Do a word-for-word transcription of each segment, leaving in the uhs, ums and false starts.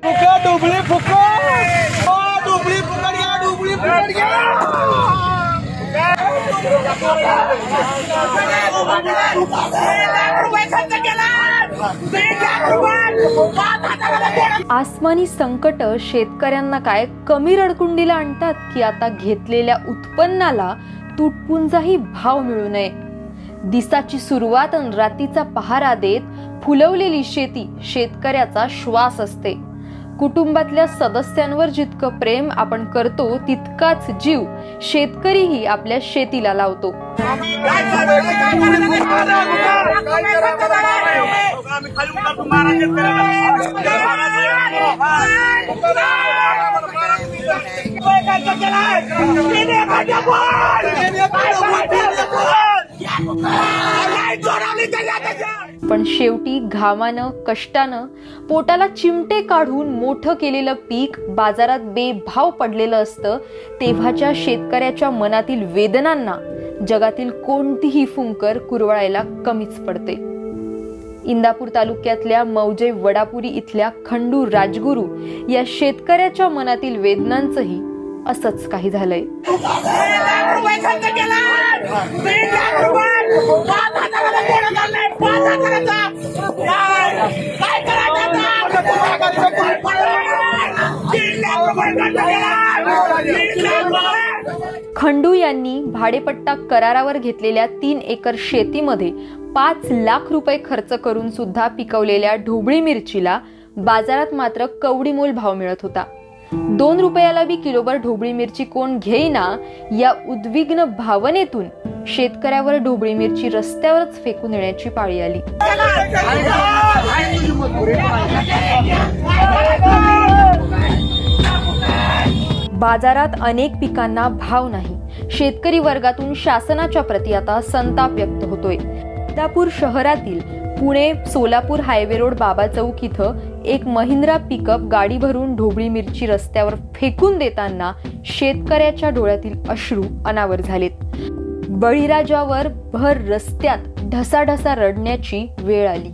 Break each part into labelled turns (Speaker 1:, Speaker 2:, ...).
Speaker 1: फुकट डुबळी फुकट डुबळी फुकट घ्या डुबळी फुकट घ्या।
Speaker 2: आसमानी संकट शेतकऱ्यांना काय कमी रडकुंडीला आणतात की आता घेतलेल्या उत्पन्नाला तुटपुंजाही भाव मिळू नये। दिसाची सुरुवात आणि रातीचा पहारा देत फुलवलेली शेती शेतकऱ्याचा श्वास असते। कुटुंबातल्या सदस्यांवर जितकं प्रेम आपण करतो तितकाच जीव शेतकरीही आपल्या शेतीला लावतो। पण शेवटी घामानं कष्टानं पोटाला चिमटे काढून मोठं केलेलं पीक बाजारात बेभाव पडलेलं असतं तेव्हाच्या शेतकऱ्याच्या मनातील वेदनांना जगातील कोणतीही फुंकर कुरवळायला कमीच पडते। इंदापूर तालुक्यातल्या मौजे वडापुरी इथल्या खंडू राजगुरू या शेतकऱ्याच्या मनातील वेदनांचंही असंच काही झालंय। खंडू यांनी भाडेपट्टा करारावर घेतलेल्या तीन एकर शेतीमध्ये पाच लाख रुपये खर्च करून सुद्धा पिकवलेल्या ढोबळी मिरचीला बाजारात मात्र कवडीमोल भाव मिळत होता। दोन रुपयाला बी किलोभर ढोबळी मिरची कोण घेईना या उद्विग्न भावनेतून शेतकऱ्यावर ढोबळी मिरची रस्त्यावरच फेकून देण्याची पाळी आली। बाजारात अनेक पिकांना भाव नाही। शेतकरी वर्गातून शासनाच्या प्रती आता संताप व्यक्त होतोय। इंदापूर शहरातील पुणे सोलापूर हायवे रोड बाबा चौक इथं एक महिंद्रा पिकअप गाडी भरून ढोबळी मिरची रस्त्यावर फेकून देताना शेतकऱ्याच्या डोळ्यातील अश्रू अनावर झालेत। बळीराजावर भर रस्त्यात ढसाढसा रडण्याची वेळ आली।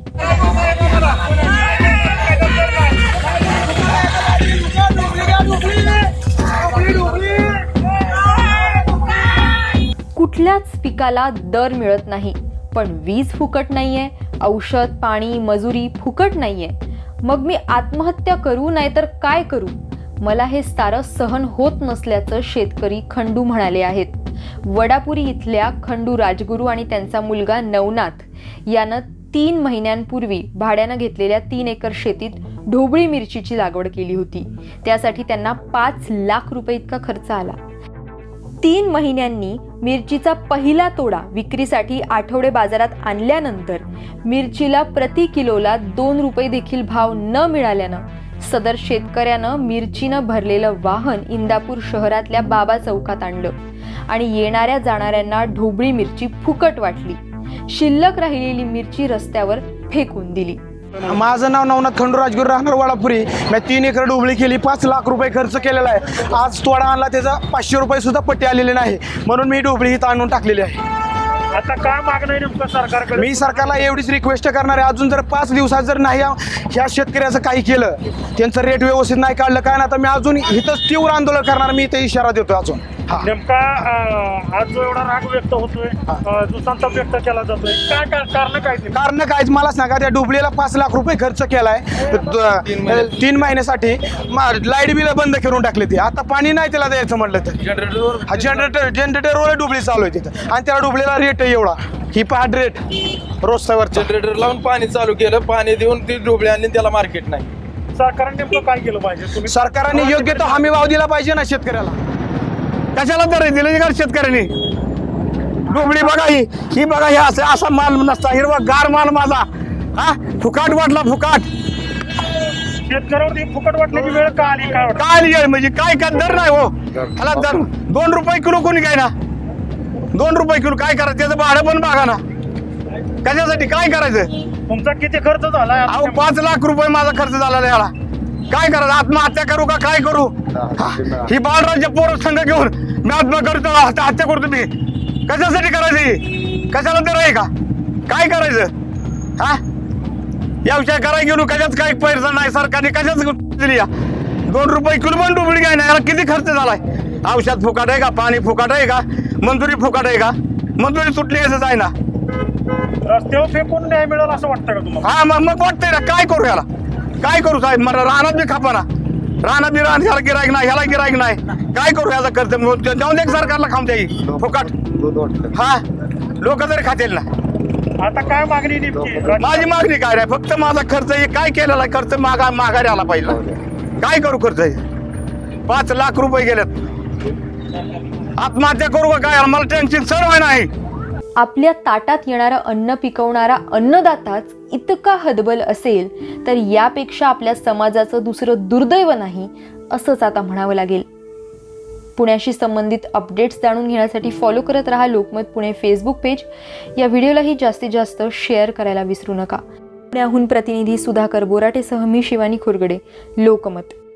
Speaker 2: कुठल्याच पिकाला दर मिळत नाही, पण वीज फुकट नाहीये, औषध पाणी मजुरी फुकट नाहीये। मग मी आत्महत्या करू नाहीतर काय करू? मला हे सारं सहन होत नसल्याचं शेतकरी खंडू म्हणाले आहेत। वडापुरी इथल्या खंडू राजगुरू आणि त्यांचा मुलगा नवनाथ यानं तीन महिन्यांपूर्वी भाड्यानं घेतलेल्या तीन एकर शेतीत ढोबळी मिरचीची लागवड केली होती। त्यासाठी त्यांना पाच लाख रुपये इतका खर्च आला। तीन महिन्यांनी मिरचीचा पहिला तोडा विक्रीसाठी आठवडे बाजारात आणल्यानंतर मिरचीला प्रति किलोला दोन रुपये देखील भाव न मिळाल्यानं सदर शेतकऱ्यानं मिरचीनं भरलेलं वाहन इंदापूर शहरातल्या बाबा चौकात आणलं आणि येणाऱ्या जाणाऱ्यांना ढोबळी मिरची फुकट वाटली। शिल्लक राहिलेली मिरची रस्त्यावर फेकून दिली।
Speaker 1: माझं नाव नवनाथ खंडू राजगुरू राहणार वडापुरी। मी तीन एकर ढोबळी केली, पाच लाख रुपये खर्च केलेला आहे। आज तोडा आणला त्याचा पाचशे रुपये सुद्धा पट्टी आलेले नाही, म्हणून मी ढोबळी इथं आणून टाकलेली आहे।
Speaker 3: आता काय मागणं आहे नेमकं सरकारकडे?
Speaker 1: मी सरकारला एवढीच रिक्वेस्ट करणार आहे, अजून जर पाच दिवसात जर नाही ह्या शेतकऱ्याचं काही केलं, त्यांचं रेट व्यवस्थित नाही काढलं काय ना, तर मी अजून इथंच तीव्र आंदोलन करणार। मी इथे इशारा देतो अजून।
Speaker 3: नेमका आज जो एवढा राग व्यक्त होतोय, जो संताप व्यक्त केला जातोय, काय कारण काय?
Speaker 1: कारण कायच मला सांगा। त्या ढोबळीला पाच लाख रुपये खर्च केलाय तीन महिन्यासाठी, लाईट बिल बंद करून टाकले ते। आता पाणी नाही त्याला द्यायचं म्हटलं तर जनरेटर जनरेटरवर ढोबळी चालू आहे तिथं, आणि त्या ढोबळीला रेट एवढा ही पहाट रेट रोजच्यावर
Speaker 4: जनरेटर लावून पाणी चालू केलं, पाणी देऊन ती ढोबळी आणि त्याला मार्केट नाही।
Speaker 3: सरकारने नेमकं काय केलं पाहिजे?
Speaker 1: सरकारने योग्य तो हमी भाव दिला पाहिजे ना शेतकऱ्याला। कशाला दर दिले का शेतकऱ्यांनी? ढोबळी बघा ही ही बघा, हे असं असा माल नसता, हिरवा गार माल माझा हा फुकाट वाटला, फुकाट।
Speaker 3: शेतकऱ्यावर फुकट वाटण्याची वेळ का आली? काय
Speaker 1: काय म्हणजे काय काय दर नाही हो त्याला, दर दोन रुपये किलो कोणी काय ना, दोन रुपये किलो काय करायचं? त्याचं भाडं पण बघा ना, कशासाठी काय करायचं?
Speaker 3: तुमचा किती खर्च झाला?
Speaker 1: अहो पाच लाख रुपये माझा खर्च झाला याला, काय करायचं? आत्महत्या करू का काय करू? ही बाळराज्य पोर संघ घेऊन मी आत्महत्या करतो, हत्या करतो मी, कशासाठी करायची? कशाला तर आहे का? काय करायचं? हा
Speaker 5: व्यवसाय करायला गेलो कशाच काही पैसा नाही सरकारने कशाच दिली या दोन रुपये किलो पण डुबळी काय नाही याला किती खर्च झालाय औषध फुकाट आहे का पाणी फुकाट आहे का मंजुरी फुकाट आहे का मंजुरी सुटली असंच आहे ना
Speaker 3: रस्त्यावर फेकून न्याय मिळेल असं वाटतं का तुम्हाला
Speaker 5: हा मग मग वाटतंय ना काय करू याला काय करू साहेब मला रानात बी खापा ना रानात बी रान ह्याला गिरायक नाही ह्याला गिरायक नाही काय करू याचा खर्च जाऊन दे सरकारला खाऊन द्याई फुकाट हा लोक तरी खातील ना
Speaker 3: आता काय मागणी नेमकी
Speaker 5: माझी मागणी काय नाही फक्त माझा खर्च हे काय केलेला आहे, खर्च मागा माघारी आला पाहिजे काय करू खर्च हे पाच लाख रुपये गेलेत आत्महत्या करू का काय मला टेन्शन सर्व नाही
Speaker 2: आपल्या ताटात येणारं अन्न पिकवणारा अन्नदाताच इतका हतबल असेल तर यापेक्षा आपल्या समाजाचं दुसरं दुर्दैव नाही असंच आता म्हणावं लागेल. पुण्याशी संबंधित अपडेट्स जाणून घेण्यासाठी फॉलो करत रहा लोकमत पुणे फेसबुक पेज. या व्हिडिओलाही जास्तीत जास्त शेअर करायला विसरू नका. पुण्याहून प्रतिनिधी सुधाकर बोराटेसह मी शिवानी खुरगडे, लोकमत.